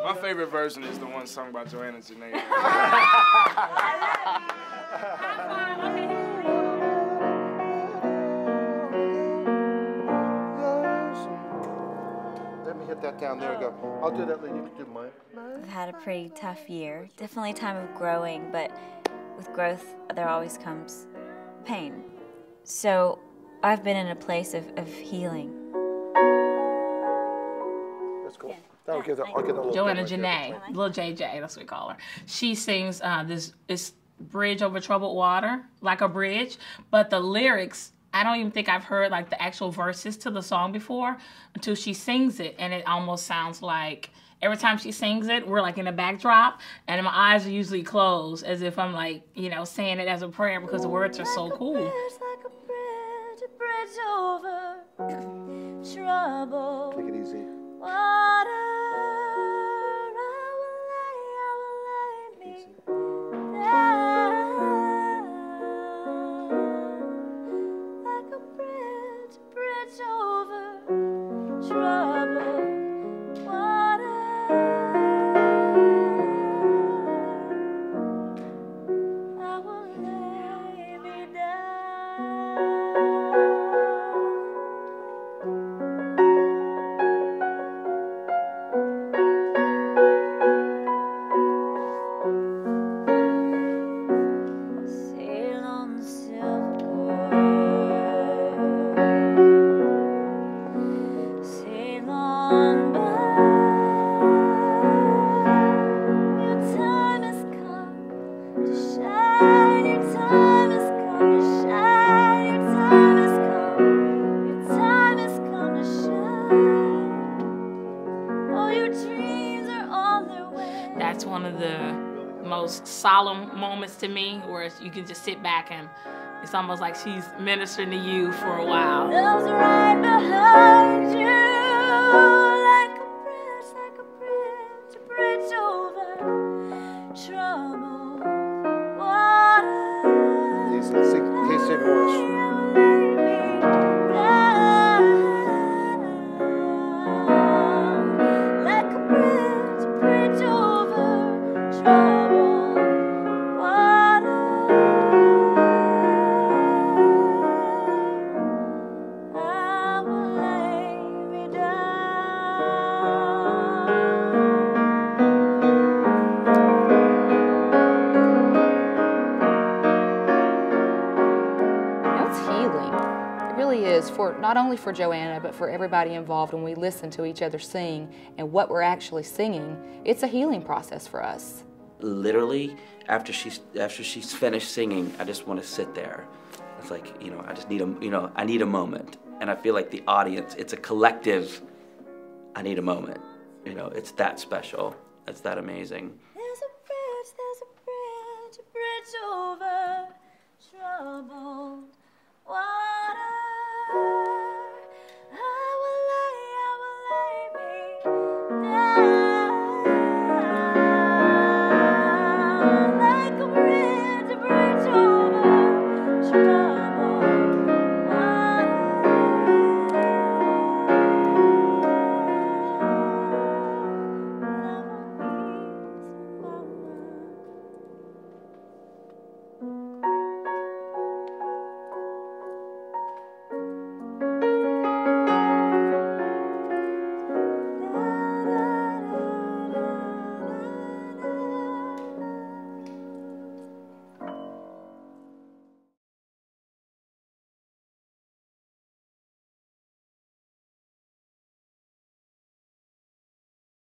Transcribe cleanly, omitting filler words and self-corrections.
My favorite version is the one sung by Joanna and Janae. Let me hit that down. There we go. I'll do that later. You can do mine. I've had a pretty tough year. Definitely a time of growing, but with growth, there always comes pain. So I've been in a place of healing. That's cool. I'll get that little Joanna Janae, little JJ, that's what we call her. She sings this bridge over troubled water, like a bridge, but the lyrics, I don't even think I've heard like the actual verses to the song before until she sings it, and it almost sounds like every time she sings it, we're like in a backdrop, and my eyes are usually closed as if I'm like, you know, saying it as a prayer because the words are so cool. Like a bridge over trouble. Take it easy. Water, I will lay me down. Like a bridge over trouble. Water, I will lay me down. Sail on the silver current, sail on by. Your time has come to shine. Your time has come to shine. Your time has come. Your time has come to shine. All your dreams are on their way. That's one of the most solemn moments to me where you can just sit back and it's almost like she's ministering to you for a while. Love's right behind you, like a bridge over troubled water. Easy. Sing, can you sing voice? Like a bridge over troubled water. I will lay me It's healing. It really is, for not only for Joanna, but for everybody involved. When we listen to each other sing and what we're actually singing, it's a healing process for us. Literally, after she's finished singing, I just want to sit there. It's like, you know, I just need I need a moment. And I feel like the audience, it's a collective, I need a moment. You know, it's that special. It's that amazing. There's a bridge over troubled water.